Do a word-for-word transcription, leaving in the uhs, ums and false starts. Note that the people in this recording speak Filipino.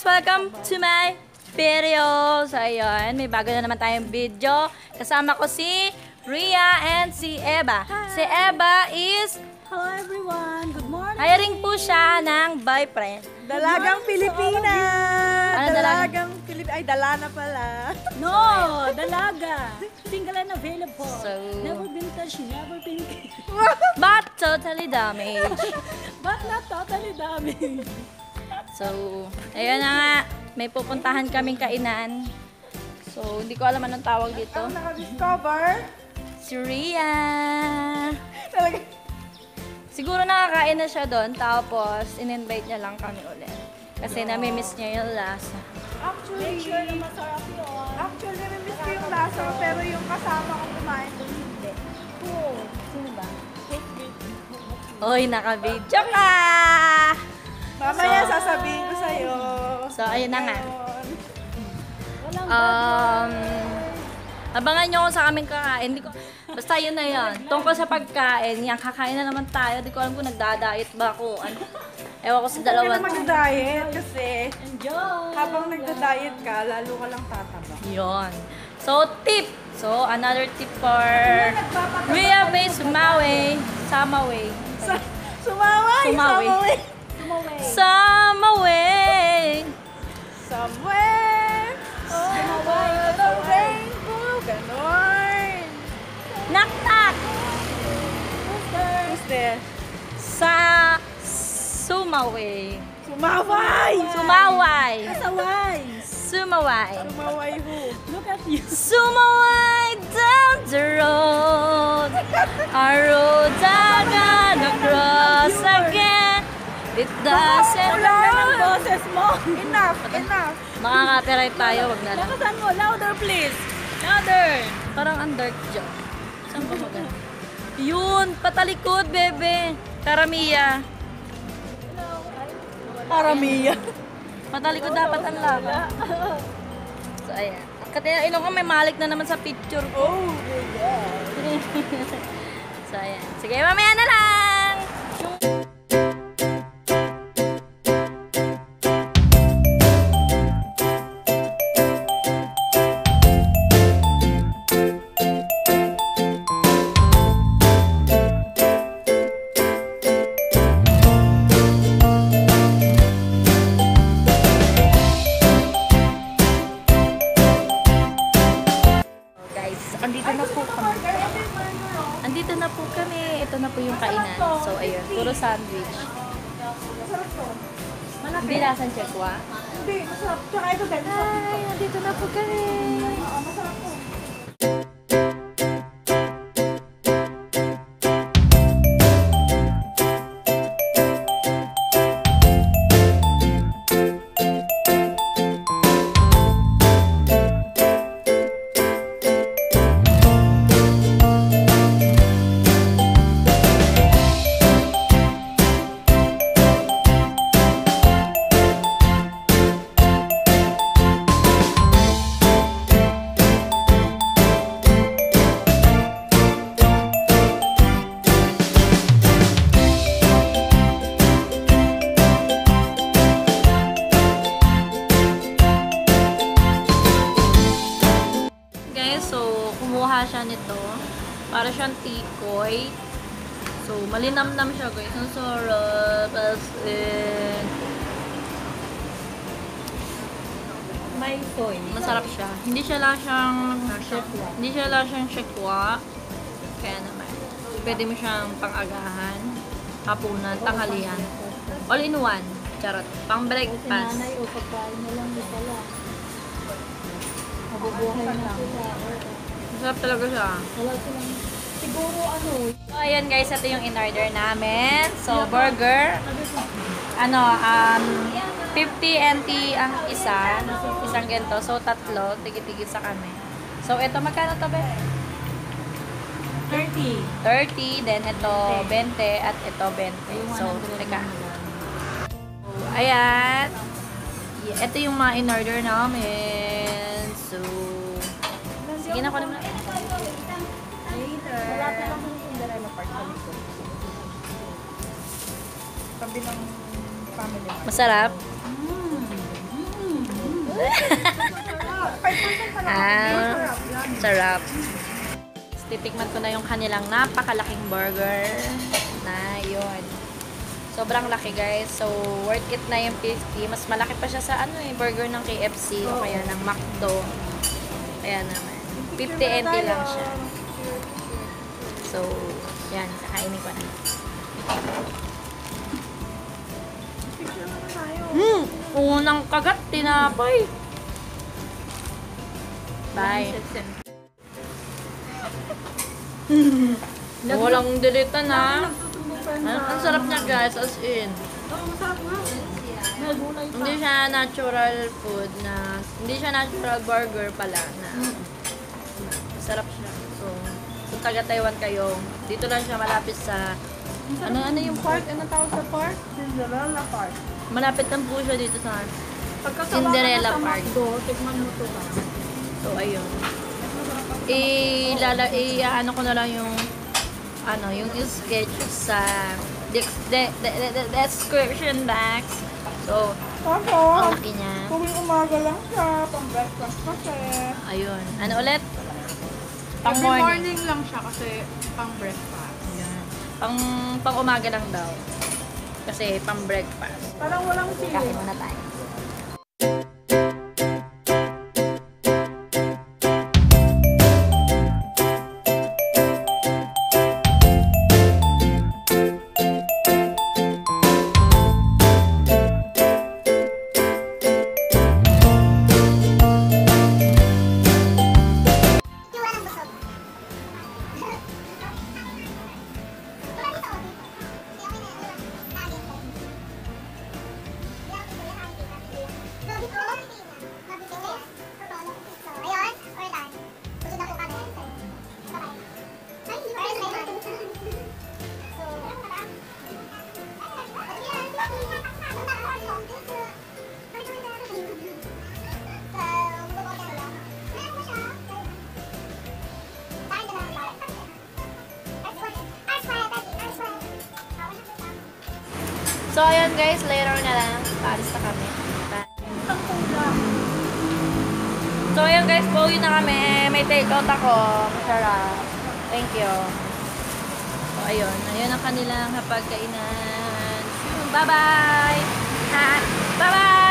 Welcome to my video! So, ayun, may bago na naman tayong video. Kasama ko si Rhea and si Eva. Hi. Si Eva is... Hello everyone! Good morning! Hiring po siya ng boyfriend. Dalagang Pilipina! Ano Dalagang Pilipina. Ay, dala na pala. No, dalaga. Single and available. So, never been touched, never been but totally damaged. but not totally damaged. So, ayun na nga. May pupuntahan kaming kainan. So, hindi ko alam anong tawag dito. Ang naka-discover. Si Rhea. Talaga. Siguro nakakain na siya doon. Tapos, in-invite niya lang kami ulit. Kasi yeah. Nami-miss niya yung lasa. Actually, Make sure na masarap yun. Actually, nami-miss ko yung lasa. Pero yung kasama ko kumain doon hindi. Oh, sino ba? Uy, naka-video ka! Mamaya So, sasabihin ko sa'yo. So, ayun na nga. Walang Um, abangan nyo kung sa kaming kakain. Hindi ko, basta yun na yun. Tungkol sa pagkain, yan, kakain na naman tayo. Hindi ko alam kung nagda-diet ba ako. Ano. Ewan ko sa dalawa. Huwag ka na mag-diet kasi enjoy. habang nagda-diet ka, lalo ka lang tataba. Yun. So, tip. So, another tip for Rhea Bay Sumawe. Samawe. Sa- Sumaway! Sumawi. Sumaway! Sumaway. Samawe. Somewhere over the rainbow. Ganon. Knock-knock. Who's there? Sa Sumawe. Sumaway! Sumaway. Kasaway. Sumaway. Sumaway who? Look at you. Sumaway down the road. A road I'm gonna cross again. It doesn't Ang ganda ng matter. boses mo. Enough! Enough! Makaka-copyright tayo, wag na lang. Lakasan mo. Louder please. Louder. Parang ang dark joke. Saan ba maganda? Yun, patalikod, bebe. Karamia. Paramiya. Patalikod dapat ang laba. So, ayan. Kaya ilong ko may malik na naman sa picture ko. Oh my God. So, ayan. Sige, mamaya na lang! Andito na po kami. Andito na po kami. Ito na po yung kainan. So, ayun. Puro sandwich. Hindi lasan chekwa. Hindi, masarap. Tsaka ito din. Hi! Andito na po kami. Oo, masarap po. Siya nito. Para siyang tikoy. So, malinamnam siya, guys. Ang sarap. As in, May soy. masarap siya. Hindi siya lang siyang Shekwa. hindi siya lang siyang shekwa. Kaya naman. Pwede mo siyang pang-agahan, hapunan, tanghalian. All in one. Charot. Pang Si breakfast. nanay o pagkain mo lang isa lang. Mabubuhay na sila. Masarap talaga siya. Wala silang, siguro ano, So, ayan guys, ito yung in-order namin. So, burger. Ano, um, fifty N T ang isa. Isang ganito. So, tatlo. Tigi-tigi sa kami. So, ito, magkano to, be? thirty. thirty. Then, ito, twenty. At ito, twenty. So, teka. So, ayan. Ito yung mga in-order namin. So, sige na ko naman. Wala pa lang yung Cinderella Park sa likod. Tabi ng family. Masarap. Mm. Ah, sarap. Titikman ko na yung kanilang napakalaking burger na yun. Sobrang laki guys. So, worth it na yung fifty. Mas malaki pa siya sa ano eh, burger ng K F C o kaya ng McDo. Kaya naman. fifty N T lang siya. So, yan. Kakainin ko na. Hmm! Unang kagat, tinapay. Bye. Walang delita na. Ang, ang sarap niya guys, as in. Hindi siya natural food na, hindi siya natural burger pala na. Sarap siya. So, kung taga Taiwan kayo, dito lang siya malapit sa, ano ano yung park? Ano tawag sa park? Cinderella Park. Malapit lang po siya dito sa Pagkasama Cinderella ka na sa Park. McDo, tikman mo to ba? So, ayun. I-lala, i-ano ko na lang yung ano, yung sketch sa de de de de description box. So, ang Tapos, laki niya. tuwing umaga lang siya, pang breakfast kasi. Ayun. Ano ulit? Pang Every morning. morning lang siya kasi pang breakfast. Ayun. Pang, pang umaga lang daw. Kasi pang breakfast. Parang walang Kain sili. muna tayo. So, ayun guys, later na lang. Paalis na kami. So, ayun guys, pauwi na kami. May take-out ako. Masarap. Thank you. So, ayun. Ayun ang kanilang hapagkainan. Bye-bye! Ha! Bye-bye!